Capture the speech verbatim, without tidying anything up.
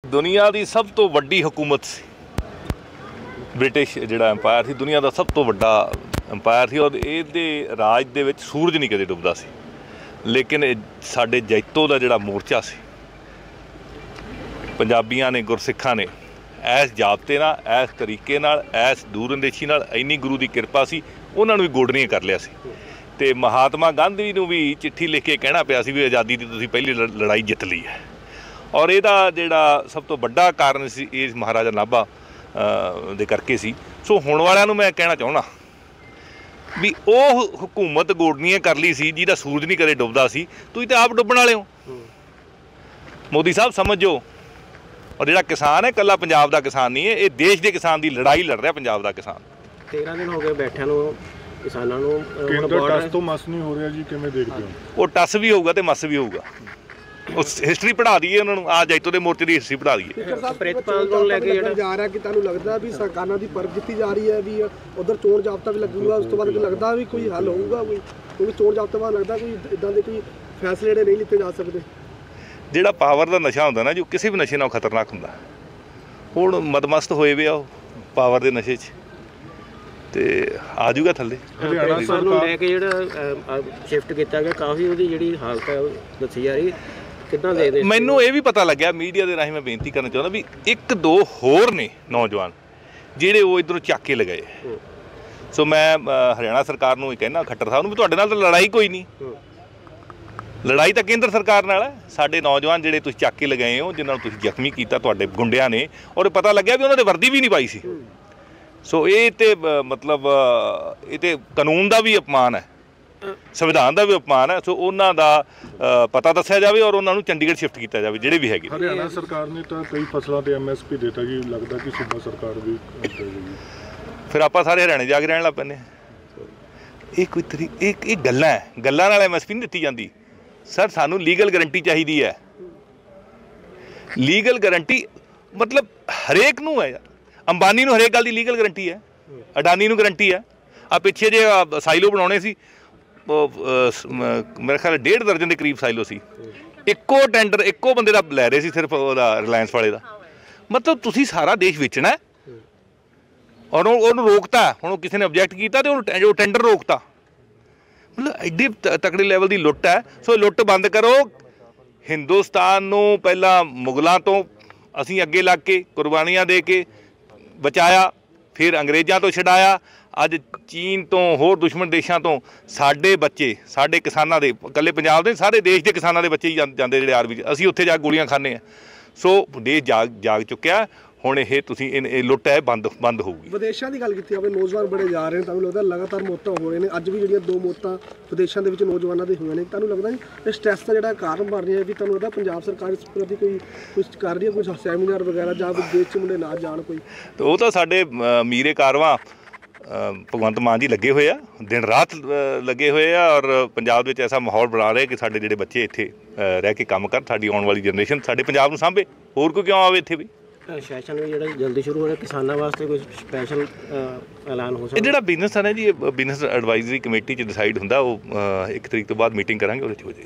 दुनिया की सब तो वड्डी हुकूमत सी ब्रिटिश जिहड़ा अंपायर सी, दुनिया का सब तो वड्डा अंपायर सी और इहदे राज दे विच सूरज नहीं कदे डुबदा सी। लेकिन साडे जैतो का जिहड़ा मोर्चा सी, पंजाबियां ने गुरसिखां ने ऐस जाबते नाल, ऐस तरीके नाल, ऐस दूरअंदेशी नाल, इन्नी गुरु की किरपा सी, उन्हां नूं भी गोडनीआं कर लिया सी। ते महात्मा गांधी नूं भी चिट्ठी लिख के कहना पिया सी भी आज़ादी की तुसीं पहली लड़ाई जित ली है। और इहदा जिहड़ा सब तो वड्डा कारण सी इस महाराजा नाभा दे करके सी। सो हुण वालिआं नूं मैं कहना चाहुंदा भी ਉਹ हुकूमत गोडनीआं कर ली सी जिहदा सूरज नहीं कदे डुबदा सी, तुसीं ते आप डुबण वाले हो। मोदी साहब समझो, और जिहड़ा किसान है कल्ला पंजाब दा किसान नहीं है, ये देश के किसान की लड़ाई लड़ रहा पंजाब दा किसान। तेरह दिन हो गए बैठिਆਂ ਨੂੰ किसानों ਨੂੰ ਕੇਂਦਰ ਟਸ ਤੋਂ ਮਸ ਨਹੀਂ ਹੋ ਰਿਹਾ ਜੀ, ਕਿਵੇਂ ਦੇਖਦੇ ਹੋ? ਉਹ ਟਸ ਵੀ ਹੋਊਗਾ ਤੇ ਮਸ ਵੀ ਹੋਊਗਾ। ਉਸ ਹਿਸਟਰੀ ਪੜ੍ਹਾ ਦਈਏ ਉਹਨਾਂ ਨੂੰ, ਆ ਜੈਤੋ ਦੇ ਮੋਰਚੇ ਦੀ ਹਿਸਟਰੀ ਪੜ੍ਹਾ ਦਈਏ। ਪ੍ਰਿਤਪਾਲ ਨੂੰ ਲੈ ਕੇ ਜਿਹੜਾ ਜਾ ਰਿਹਾ ਕਿ ਤੁਹਾਨੂੰ ਲੱਗਦਾ ਵੀ ਸਰਕਾਰਾਂ ਦੀ ਪਰਖ ਕੀਤੀ ਜਾ ਰਹੀ ਹੈ ਵੀ ਉਧਰ ਚੋਣ ਜਾਬਤਾ ਵੀ ਲੱਗੂਗਾ, ਉਸ ਤੋਂ ਬਾਅਦ ਲੱਗਦਾ ਵੀ ਕੋਈ ਹੱਲ ਹੋਊਗਾ ਕੋਈ, ਕਿਉਂਕਿ ਚੋਣ ਜਾਬਤੇ ਬਾਅਦ ਲੱਗਦਾ ਕੋਈ ਇਦਾਂ ਦੇ ਕੋਈ ਫੈਸਲੇ ਜਿਹੜੇ ਨਹੀਂ ਲਿੱਤੇ ਜਾ ਸਕਦੇ। ਜਿਹੜਾ ਪਾਵਰ ਦਾ ਨਸ਼ਾ ਹੁੰਦਾ ਨਾ, ਜੋ ਕਿਸੇ ਵੀ ਨਸ਼ੇ ਨਾਲੋਂ ਖਤਰਨਾਕ ਹੁੰਦਾ, ਹੁਣ ਮਦਮਸਤ ਹੋਏ ਵੇ ਆ ਉਹ ਪਾਵਰ ਦੇ ਨਸ਼ੇ 'ਚ, ਤੇ ਆ ਜਾਊਗਾ ਥੱਲੇ। ਪ੍ਰਿਤਪਾਲ ਨੂੰ ਲੈ ਕੇ ਜਿਹੜਾ ਸ਼ਿਫਟ ਕੀਤਾ ਗਿਆ, ਕਾਫੀ ਉਹਦੀ ਜਿਹੜੀ ਹਾਲਤ ਹੈ ਉਹ ਦੱਸੀ ਜਾ ਰਹੀ। ਕਿੱਦਾਂ ਦੇਖਦੇ? ਮੈਨੂੰ ਇਹ ਵੀ ਪਤਾ ਲੱਗਿਆ ਮੀਡੀਆ ਦੇ ਰਾਹੀਂ, ਮੈਂ ਬੇਨਤੀ ਕਰਨਾ ਚਾਹੁੰਦਾ ਵੀ ਇੱਕ ਦੋ ਹੋਰ ਨੇ ਨੌਜਵਾਨ ਜਿਹੜੇ ਉਹ ਇੱਧਰੋਂ ਚੱਕ ਕੇ ਲਗਾਏ। ਸੋ ਮੈਂ ਹਰਿਆਣਾ ਸਰਕਾਰ ਨੂੰ ਇਹ ਕਹਿਣਾ, ਖੱਟਰ ਸਾਹਿਬ ਨੂੰ, ਵੀ ਤੁਹਾਡੇ ਨਾਲ ਤਾਂ ਲੜਾਈ ਕੋਈ ਨਹੀਂ, ਲੜਾਈ ਤਾਂ ਕੇਂਦਰ ਸਰਕਾਰ ਨਾਲ ਹੈ। ਸਾਡੇ ਨੌਜਵਾਨ ਜਿਹੜੇ ਤੁਸੀਂ ਚੱਕ ਕੇ ਲਗਾਏ ਹੋ, ਜਿਨ੍ਹਾਂ ਨੂੰ ਤੁਸੀਂ ਜ਼ਖਮੀ ਕੀਤਾ ਤੁਹਾਡੇ ਗੁੰਡਿਆਂ ਨੇ, ਔਰ ਪਤਾ ਲੱਗਿਆ ਵੀ ਉਹਨਾਂ ਦੇ ਵਰਦੀ ਵੀ ਨਹੀਂ ਪਾਈ ਸੀ। ਸੋ ਇਹ ਤੇ ਮਤਲਬ ਇਹ ਤੇ ਕਾਨੂੰਨ ਦਾ ਵੀ ਅਪਮਾਨ ਹੈ, ਸੰਵਿਧਾਨ ਦਾ ਵੀ ਅਪਮਾਨ ਹੈ। ਸੋ ਉਹਨਾਂ ਦਾ ਪਤਾ ਦੱਸਿਆ ਜਾਵੇ ਔਰ ਉਹਨਾਂ ਨੂੰ ਚੰਡੀਗੜ੍ਹ ਸ਼ਿਫਟ ਕੀਤਾ ਜਾਵੇ ਜਿਹੜੇ ਵੀ ਹੈਗੇ। ਹਰਿਆਣਾ ਸਰਕਾਰ ਨੇ ਤਾਂ ਕਈ ਫਸਲਾਂ ਤੇ ਐਮ ਐਸ ਪੀ ਦਿੱਤਾ ਜੀ, ਲੱਗਦਾ ਕਿ ਸੂਬਾ ਸਰਕਾਰ ਵੀ ਫਿਰ ਆਪਾਂ ਸਾਰੇ ਹਰਿਆਣੇ ਜਾ ਕੇ ਰਹਿਣ ਲੱਗ ਪੈਂਦੇ। ਇਹ ਕੋਈ ਤਰੀ ਇਹ ਇਹ ਗੱਲਾਂ ਹੈ, ਗੱਲਾਂ ਨਾਲ ਐਮ ਐਸ ਪੀ ਨਹੀਂ ਦਿੱਤੀ ਜਾਂਦੀ ਸਰ। ਸਾਨੂੰ ਲੀਗਲ ਗਰੰਟੀ ਚਾਹੀਦੀ ਹੈ। ਲੀਗਲ ਗਰੰਟੀ ਮਤਲਬ ਹਰੇਕ ਨੂੰ ਹੈ ਯਾਰ। ਅੰਬਾਨੀ ਨੂੰ ਹਰੇਕ ਗੱਲ ਦੀ ਲੀਗਲ ਗਰੰਟੀ ਹੈ, ਅਡਾਨੀ ਨੂੰ ਗਰੰਟੀ ਹੈ। ਆ ਪਿੱਛੇ ਜੇ ਸਾਈਲੋ ਬਣਾਉਣੇ ਸੀ, ਮੇਰੇ ਖਿਆਲ ਡੇਢ ਦਰਜਨ ਦੇ ਕਰੀਬ ਸਾਈਲੋ ਸੀ, ਇੱਕੋ ਟੈਂਡਰ ਇੱਕੋ ਬੰਦੇ ਦਾ ਲੈ ਰਹੇ ਸੀ ਸਿਰਫ, ਉਹਦਾ ਰਿਲਾਇੰਸ ਵਾਲੇ ਦਾ। ਮਤਲਬ ਤੁਸੀਂ ਸਾਰਾ ਦੇਸ਼ ਵੇਚਣਾ ਔਰ ਉਹਨੂੰ ਰੋਕਤਾ। ਹੁਣ ਕਿਸੇ ਨੇ ਆਬਜੈਕਟ ਕੀਤਾ ਤੇ ਉਹਨੂੰ ਟੈਂਡਰ ਰੋਕਤਾ। ਮਤਲਬ ਐਡੀ ਤਕੜੇ ਲੈਵਲ ਦੀ ਲੁੱਟ ਹੈ। ਸੋ ਲੁੱਟ ਬੰਦ ਕਰੋ। ਹਿੰਦੁਸਤਾਨ ਨੂੰ ਪਹਿਲਾਂ ਮੁਗਲਾਂ ਤੋਂ ਅਸੀਂ ਅੱਗੇ ਲੱਗ ਕੇ ਕੁਰਬਾਨੀਆਂ ਦੇ ਕੇ ਬਚਾਇਆ, ਫਿਰ ਅੰਗਰੇਜ਼ਾਂ ਤੋਂ ਛਡਾਇਆ, ਅੱਜ ਚੀਨ ਤੋਂ ਹੋਰ ਦੁਸ਼ਮਣ ਦੇਸ਼ਾਂ ਤੋਂ ਸਾਡੇ ਬੱਚੇ, ਸਾਡੇ ਕਿਸਾਨਾਂ ਦੇ, ਇਕੱਲੇ ਪੰਜਾਬ ਦੇ ਸਾਰੇ ਦੇਸ਼ ਦੇ ਕਿਸਾਨਾਂ ਦੇ ਬੱਚੇ ਹੀ ਜਾਂਦੇ ਜਿਹੜੇ ਆਰਮੀ 'ਚ, ਅਸੀਂ ਉੱਥੇ ਜਾ ਕੇ ਗੋਲੀਆਂ ਖਾਂਦੇ ਹਾਂ। ਸੋ ਦੇਸ਼ ਜਾਗ ਜਾਗ ਚੁੱਕਿਆ। ਹੁਣ ਇਹ ਤੁਸੀਂ ਇਹ ਲੁੱਟ ਹੈ ਬੰਦ ਬੰਦ ਹੋਊਗੀ। ਵਿਦੇਸ਼ਾਂ ਦੀ ਗੱਲ ਕੀਤੀ ਜਾਵੇ, ਨੌਜਵਾਨ ਬੜੇ ਜਾ ਰਹੇ ਨੇ, ਤੁਹਾਨੂੰ ਲੱਗਦਾ ਲਗਾਤਾਰ ਮੌਤਾਂ ਹੋ ਰਹੀਆਂ ਨੇ। ਅੱਜ ਵੀ ਜਿਹੜੀਆਂ ਦੋ ਮੌਤਾਂ ਵਿਦੇਸ਼ਾਂ ਦੇ ਵਿੱਚ ਨੌਜਵਾਨਾਂ ਦੇ ਹੋਈਆਂ ਨੇ, ਤੁਹਾਨੂੰ ਲੱਗਦਾ ਨਹੀਂ ਇਹ ਸਟ੍ਰੈਸ ਦਾ ਜਿਹੜਾ ਕਾਰਨ ਬਣ ਰਿਹਾ ਵੀ ਤੁਹਾਨੂੰ ਲੱਗਦਾ ਪੰਜਾਬ ਸਰਕਾਰ ਇਸ ਪ੍ਰਤੀ ਕੋਈ ਕੁਝ ਕਰ ਰਹੀ ਹੈ, ਕੋਈ ਸੈਮੀਨਾਰ ਵਗੈਰਾ ਜਾਂ ਵਿਦੇਸ਼ 'ਚ ਮੁੰਡੇ ਨਾ ਜਾਣ ਕੋਈ? ਤੇ ਉਹ ਤਾਂ ਸਾਡੇ ਮੀਰੇ ਕਾਰਵਾਂ ਭਗਵੰਤ ਮਾਨ ਜੀ ਲੱਗੇ ਹੋਏ ਆ, ਦਿਨ ਰਾਤ ਲੱਗੇ ਹੋਏ ਆ, ਔਰ ਪੰਜਾਬ ਵਿੱਚ ਐਸਾ ਮਾਹੌਲ ਬਣਾ ਰਹੇ ਕਿ ਸਾਡੇ ਜਿਹੜੇ ਬੱਚੇ ਇੱਥੇ ਰਹਿ ਕੇ ਕੰਮ ਕਰਨ, ਸਾਡੀ ਆਉਣ ਵਾਲੀ ਜਨਰੇਸ਼ਨ ਸਾਡੇ ਪੰਜਾਬ ਨੂੰ ਸਾਂਭੇ। ਹੋਰ ਕੋਈ ਕਿਉਂ ਆਵੇ ਇੱਥੇ ਵੀ? ਸੈਸ਼ਨ ਵੀ ਜਿਹੜਾ ਜਲਦੀ ਸ਼ੁਰੂ ਹੋ ਰਿਹਾ, ਕਿਸਾਨਾਂ ਵਾਸਤੇ ਕੋਈ ਸਪੈਸ਼ਲ ਐਲਾਨ ਹੋ ਸਕਦਾ? ਇਹ ਜਿਹੜਾ ਬਿਜ਼ਨਸ ਹੈ ਨਾ ਜੀ, ਇਹ ਬਿਜ਼ਨਸ ਐਡਵਾਈਜ਼ਰੀ ਕਮੇਟੀ 'ਚ ਡਿਸਾਈਡ ਹੁੰਦਾ। ਉਹ ਇੱਕ ਤਰੀਕ ਤੋਂ ਬਾਅਦ ਮੀਟਿੰਗ ਕਰਾਂਗੇ, ਉਹਦੇ 'ਚ ਹੋ ਜਾਏ।